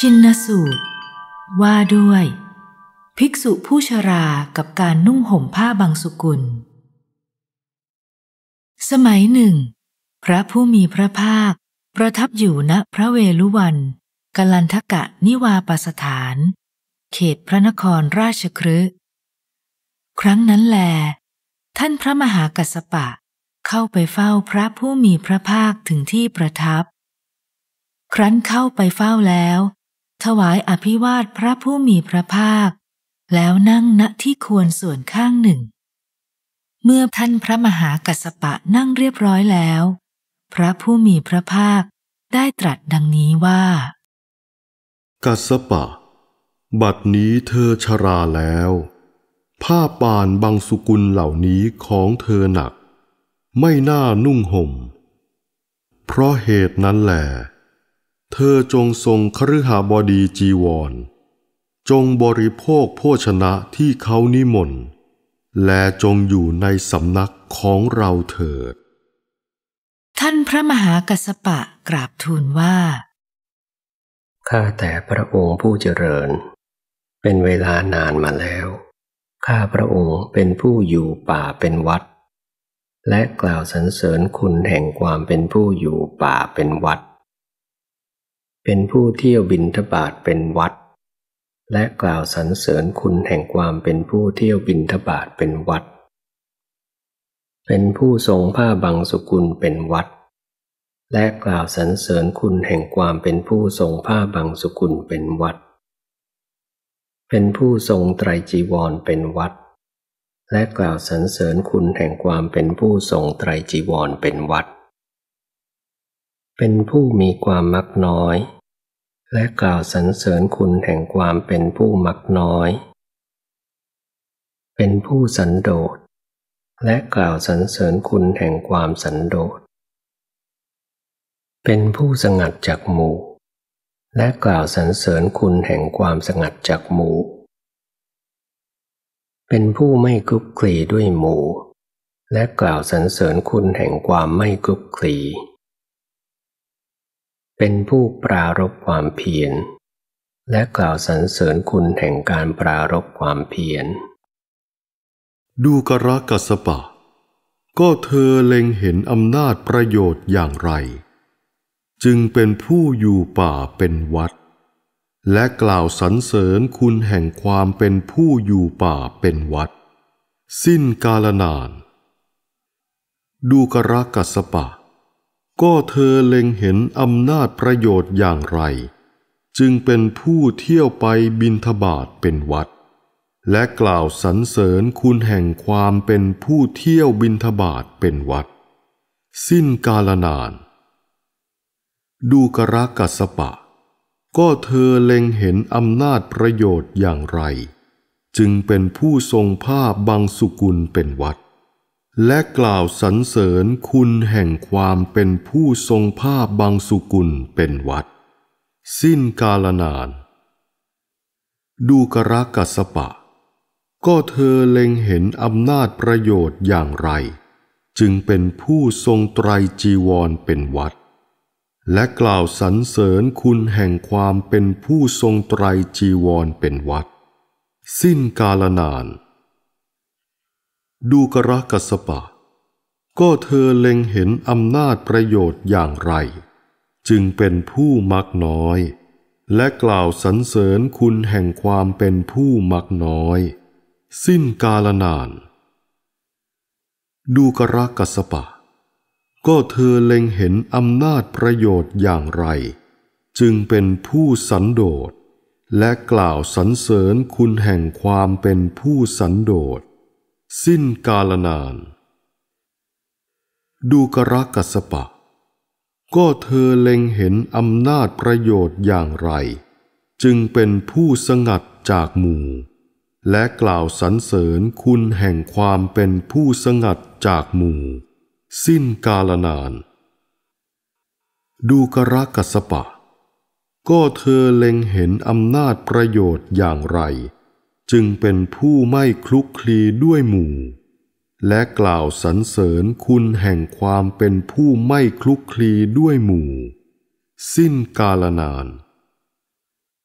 ชินสูตรว่าด้วยภิกษุผู้ชรากับการนุ่งห่มผ้าบางสุกุลสมัยหนึ่งพระผู้มีพระภาคประทับอยู่ณพระเวฬุวันกลันทกะนิวาปสถานเขตพระนครราชคฤห์ครั้งนั้นแลท่านพระมหากัสสปะเข้าไปเฝ้าพระผู้มีพระภาคถึงที่ประทับครั้นเข้าไปเฝ้าแล้วถวายอภิวาทพระผู้มีพระภาคแล้วนั่งณที่ควรส่วนข้างหนึ่งเมื่อท่านพระมหากัสสปะนั่งเรียบร้อยแล้วพระผู้มีพระภาคได้ตรัสดังนี้ว่ากัสสปะบัดนี้เธอชราแล้วผ้าป่านบางสุกุลเหล่านี้ของเธอหนักไม่น่านุ่งห่มเพราะเหตุนั้นแหละเธอจงทรงคฤหบดีจีวรจงบริโภคโภชนะที่เขานิมนต์และจงอยู่ในสำนักของเราเถิดท่านพระมหากัสสปะกราบทูลว่าข้าแต่พระองค์ผู้เจริญเป็นเวลานานมาแล้วข้าพระองค์เป็นผู้อยู่ป่าเป็นวัดและกล่าวสรรเสริญคุณแห่งความเป็นผู้อยู่ป่าเป็นวัดเป็นผู้เที่ยวบิณฑบาตเป็นวัดและกล่าวสรรเสริญคุณแห่งความเป็นผู้เที่ยวบิณฑบาตเป็นวัดเป็นผู้ทรงผ้าบางสุกุลเป็นวัดและกล่าวสรรเสริญคุณแห่งความเป็นผู้ทรงผ้าบางสุกุลเป็นวัดเป็นผู้ทรงไตรจีวรเป็นวัดและกล่าวสรรเสริญคุณแห่งความเป็นผู้ทรงไตรจีวรเป็นวัดเป็นผู้มีความมักน้อยและกล่าวสรรเสริญคุณแห่งความเป็นผู้มักน้อยเป็นผู้สันโดษและกล่าวสรรเสริญคุณแห่งความสันโดษเป็นผู้สงัดจากหมู่และกล่าวสรรเสริญคุณแห่งความสงัดจากหมู่เป็นผู้ไม่คลุกคลีด้วยหมู่และกล่าวสรรเสริญคุณแห่งความไม่คลุกคลีเป็นผู้ปรารภความเพียรและกล่าวสรรเสริญคุณแห่งการปรารภความเพียรดูกรกัสสปะก็เธอเล็งเห็นอำนาจประโยชน์อย่างไรจึงเป็นผู้อยู่ป่าเป็นวัดและกล่าวสรรเสริญคุณแห่งความเป็นผู้อยู่ป่าเป็นวัดสิ้นกาลนานดูกรกัสสปะก็เธอเล็งเห็นอำนาจประโยชน์อย่างไรจึงเป็นผู้เที่ยวไปบิณฑบาตเป็นวัดและกล่าวสรรเสริญคุณแห่งความเป็นผู้เที่ยวบิณฑบาตเป็นวัดสิ้นกาลนานดูกรกัสสปะก็เธอเล็งเห็นอำนาจประโยชน์อย่างไรจึงเป็นผู้ทรงผ้าบางสุกุลเป็นวัดและกล่าวสรรเสริญคุณแห่งความเป็นผู้ทรงผ้าบางสุกุลเป็นวัดสิ้นกาลนานดูกรกัสสปะก็เธอเล็งเห็นอำนาจประโยชน์อย่างไรจึงเป็นผู้ทรงไตรจีวรเป็นวัดและกล่าวสรรเสริญคุณแห่งความเป็นผู้ทรงไตรจีวรเป็นวัดสิ้นกาลนานดูกรกัสสปะก็เธอเล็งเห็นอำนาจประโยชน์อย่างไรจึงเป็นผู้มักน้อยและกล่าวสรรเสริญคุณแห่งความเป็นผู้มักน้อยสิ้นกาลนานดูกรกัสสปะก็เธอเล็งเห็นอำนาจประโยชน์อย่างไรจึงเป็นผู้สันโดษและกล่าวสรรเสริญคุณแห่งความเป็นผู้สันโดษสิ้นกาลนานดูกรกัสสปะก็เธอเล็งเห็นอำนาจประโยชน์อย่างไรจึงเป็นผู้สงัดจากหมู่และกล่าวสรรเสริญคุณแห่งความเป็นผู้สงัดจากหมู่สิ้นกาลนานดูกรกัสสปะก็เธอเล็งเห็นอำนาจประโยชน์อย่างไรจึงเป็นผู้ไม่คลุกคลีด้วยหมู่และกล่าวสรรเสริญคุณแห่งความเป็นผู้ไม่คลุกคลีด้วยหมู่สิ้นกาลนาน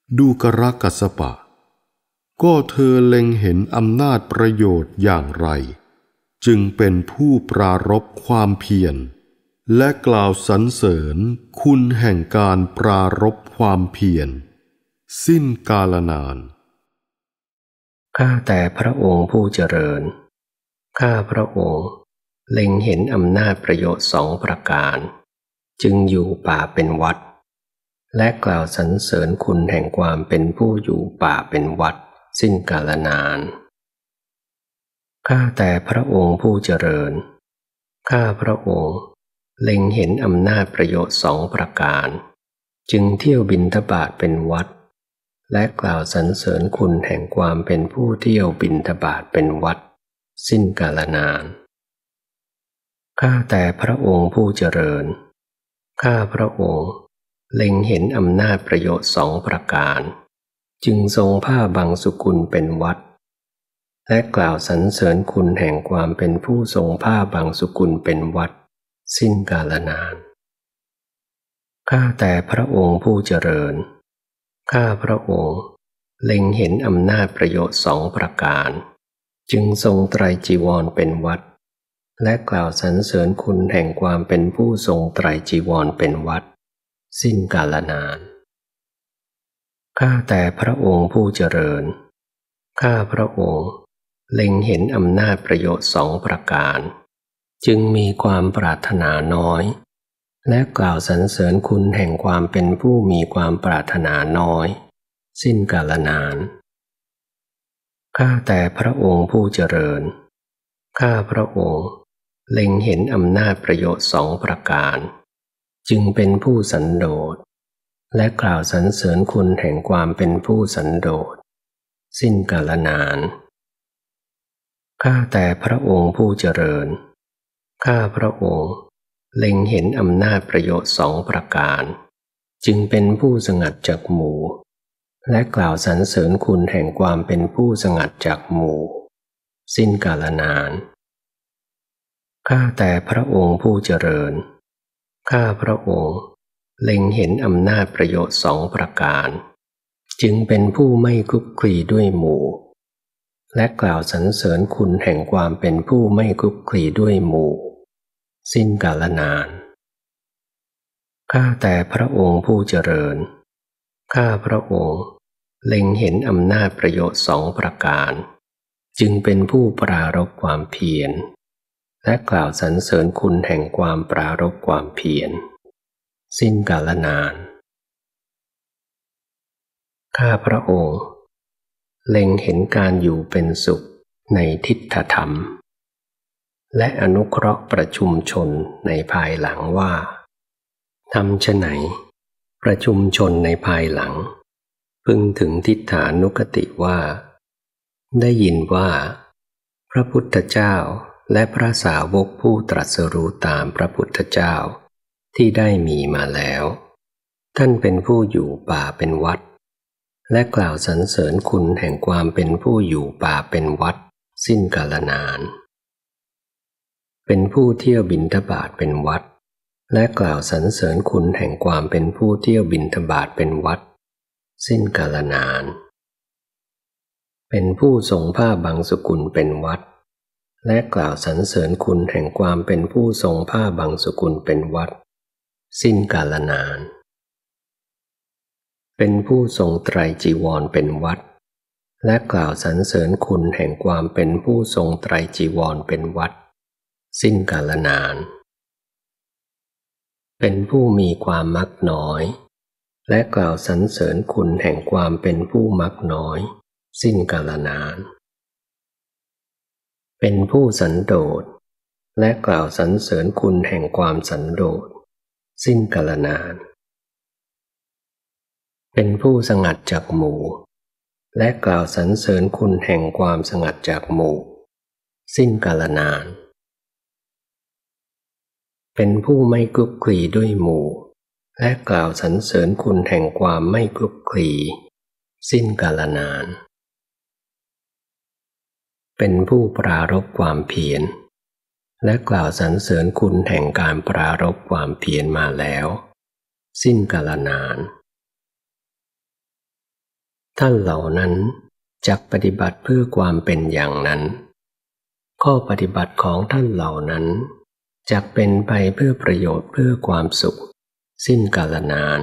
ดูกรกัสสปะก็เธอเล็งเห็นอำนาจประโยชน์อย่างไรจึงเป็นผู้ปรารภความเพียรและกล่าวสรรเสริญคุณแห่งการปรารภความเพียรสิ้นกาลนานข้าแต่พระองค์ผู้เจริญข้าพระองค์เล็งเห็นอำนาจประโยชน์2 ประการจึงอยู่ป่าเป็นวัดและกล่าวสรรเสริญคุณแห่งความเป็นผู้อยู่ป่าเป็นวัดสิ้นกาลนานข้าแต่พระองค์ผู้เจริญข้าพระองค์เล็งเห็นอำนาจประโยชน์2 ประการจึงเที่ยวบิณฑบาตเป็นวัดและกล่าวสรรเสริญคุณแห่งความเป็นผู้เที่ยวบิณฑบาตเป็นวัดสิ้นกาลนานข้าแต่พระองค์ผู้เจริญข้าพระองค์เล็งเห็นอำนาจประโยชน์2 ประการจึงทรงผ้าบังสุกุลเป็นวัดและกล่าวสรรเสริญคุณแห่งความเป็นผู้ทรงผ้าบังสุกุลเป็นวัดสิ้นกาลนานข้าแต่พระองค์ผู้เจริญข้าพระองค์เล็งเห็นอำนาจประโยชน์2 ประการจึงทรงไตรจีวรเป็นวัดและกล่าวสรรเสริญคุณแห่งความเป็นผู้ทรงไตรจีวรเป็นวัดสิ้นกาลนานข้าแต่พระองค์ผู้เจริญข้าพระองค์เล็งเห็นอำนาจประโยชน์2 ประการจึงมีความปรารถนาน้อยและกล่าวสรรเสริญคุณแห่งความเป็นผู้มีความปรารถนาน้อยสิ้นกาลนานข้าแต่พระองค์ผู้เจริญข้าพระองค์เล็งเห็นอำนาจประโยชน์2 ประการจึงเป็นผู้สันโดษและกล่าวสรรเสริญคุณแห่งความเป็นผู้สันโดษสิ้นกาลนานข้าแต่พระองค์ผู้เจริญข้าพระองค์เล็งเห็นอำนาจประโยชน์2 ประการจึงเป็นผู้สงัดจากหมู่และกล่าวสรรเสริญคุณแห่งความเป็นผู้สงัดจากหมู่สิ้นกาลนานข้าแต่พระองค์ผู้เจริญข้าพระองค์เล็งเห็นอำนาจประโยชน์2 ประการจึงเป็นผู้ไม่คลุกคลีด้วยหมู่และกล่าวสรรเสริญคุณแห่งความเป็นผู้ไม่คลุกคลีด้วยหมู่สิ้นกาลนานข้าแต่พระองค์ผู้เจริญข้าพระองค์เล็งเห็นอำนาจประโยชน์2 ประการจึงเป็นผู้ปรารภความเพียรและกล่าวสรรเสริญคุณแห่งความปรารภความเพียรสิ้นกาลนานข้าพระองค์เล็งเห็นการอยู่เป็นสุขในทิฏฐธรรมและอนุเคราะห์ประชุมชนในภายหลังว่าทำไฉนประชุมชนในภายหลังพึงถึงทิฏฐานุคติว่าได้ยินว่าพระพุทธเจ้าและพระสาวกผู้ตรัสรู้ตามพระพุทธเจ้าที่ได้มีมาแล้วท่านเป็นผู้อยู่ป่าเป็นวัดและกล่าวสรรเสริญคุณแห่งความเป็นผู้อยู่ป่าเป็นวัดสิ้นกาลนานเป็นผู้เที่ยวบิณฑบาตเป็นวัดและกล่าวสรรเสริญคุณแห่งความเป็นผู้เที่ยวบิณฑบาตเป็นวัดสิ้นกาลนานเป็นผู้ทรงผ้าบังสุกุลเป็นวัดและกล่าวสรรเสริญคุณแห่งความเป็นผู้ทรงผ้าบังสุกุลเป็นวัดสิ้นกาลนานเป็นผู้ทรงไตรจีวรเป็นวัดและกล่าวสรรเสริญคุณแห่งความเป็นผู้ทรงไตรจีวรเป็นวัดสิ้นกาลนานเป็นผู้มีความมักน้อยและกล่าวสรรเสริญคุณแห่งความเป็นผู้มักน้อยสิ้นกาลนานเป็นผู้สันโดษและกล่าวสรรเสริญคุณแห่งความสันโดษสิ้นกาลนานเป็นผู้สงัดจากหมู่และกล่าวสรรเสริญคุณแห่งความสงัดจากหมู่สิ้นกาลนานเป็นผู้ไม่คลุกคลีด้วยหมู่และกล่าวสรรเสริญคุณแห่งความไม่คลุกคลีสิ้นกาลนานเป็นผู้ปรารภความเพียรและกล่าวสรรเสริญคุณแห่งการปรารภความเพียรมาแล้วสิ้นกาลนานท่านเหล่านั้นจักปฏิบัติเพื่อความเป็นอย่างนั้นข้อปฏิบัติของท่านเหล่านั้นจักเป็นไปเพื่อประโยชน์เพื่อความสุขสิ้นกาลนาน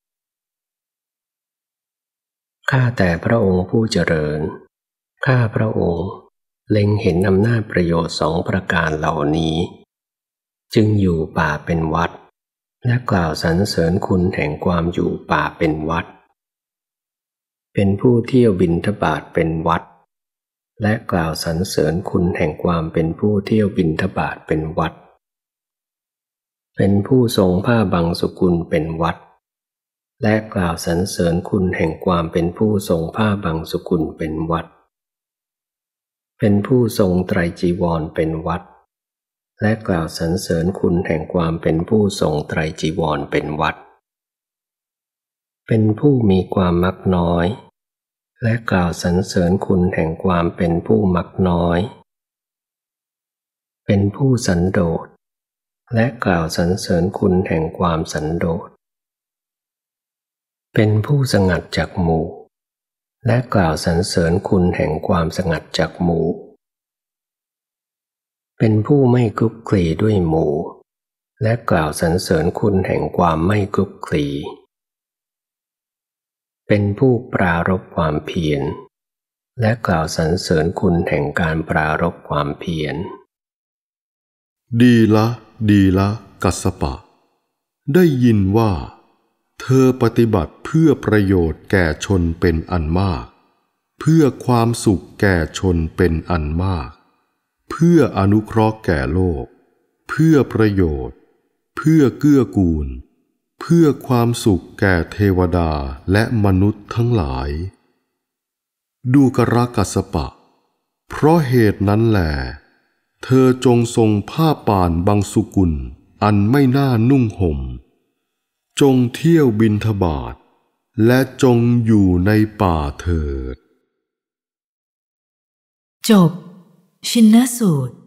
ข้าแต่พระองค์ผู้เจริญข้าพระองค์เล็งเห็นอำนาจประโยชน์สองประการเหล่านี้จึงอยู่ป่าเป็นวัดและกล่าวสรรเสริญคุณแห่งความอยู่ป่าเป็นวัดเป็นผู้เที่ยวบิณฑบาตเป็นวัดและกล่าวสรรเสริญคุณแห่งความเป็นผู้เที่ยวบิณฑบาตเป็นวัดเป็นผู้ทรงผ้าบังสุกุลเป็นวัดและกล่าวสรรเสริญคุณแห่งความเป็นผู้ทรงผ้าบังสุกุลเป็นวัดเป็นผู้ทรงไตรจีวรเป็นวัดและกล่าวสรรเสริญคุณแห่งความเป็นผู้ทรงไตรจีวรเป็นวัดเป็นผู้มีความมักน้อยและกล่าวสรรเสริญคุณแห่งความเป็นผู้มักน้อยเป็นผู้สันโดษและกล่าวสรรเสริญคุณแห่งความสันโดษเป็นผู้สงัดจากหมู่และกล่าวสรรเสริญคุณแห่งความสงัดจากหมู่เป็นผู้ไม่คลุกคลีด้วยหมู่และกล่าวสรรเสริญคุณแห่งความไม่คลุกคลีเป็นผู้ปรารภความเพียรและกล่าวสรรเสริญคุณแห่งการปรารภความเพียรดีละดีละกัสสปะได้ยินว่าเธอปฏิบัติเพื่อประโยชน์แก่ชนเป็นอันมากเพื่อความสุขแก่ชนเป็นอันมากเพื่ออนุเคราะห์แก่โลกเพื่อประโยชน์เพื่อเกื้อกูลเพื่อความสุขแก่เทวดาและมนุษย์ทั้งหลายดูกรกัสสปะเพราะเหตุนั้นแหละเธอจงทรงผ้าป่านบังสุกุลอันไม่น่านุ่งห่มจงเที่ยวบิณฑบาตและจงอยู่ในป่าเถิดจบชินสูตร